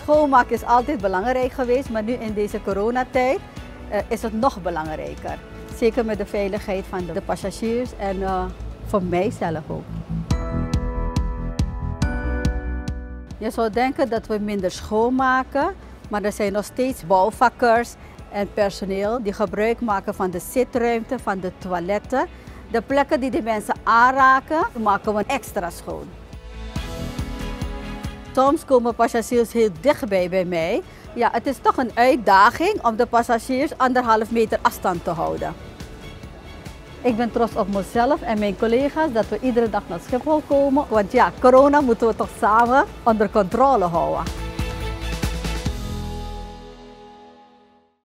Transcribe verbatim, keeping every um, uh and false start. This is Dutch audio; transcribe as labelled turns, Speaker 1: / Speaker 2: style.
Speaker 1: schoonmaken is altijd belangrijk geweest, maar nu in deze coronatijd uh, is het nog belangrijker. Zeker met de veiligheid van de, de passagiers en uh, voor mijzelf ook. Je zou denken dat we minder schoonmaken, maar er zijn nog steeds bouwvakkers en personeel die gebruik maken van de zitruimte, van de toiletten. De plekken die de mensen aanraken, maken we extra schoon. Soms komen passagiers heel dichtbij bij mij. Ja, het is toch een uitdaging om de passagiers anderhalf meter afstand te houden. Ik ben trots op mezelf en mijn collega's dat we iedere dag naar Schiphol komen. Want ja, corona moeten we toch samen onder controle houden.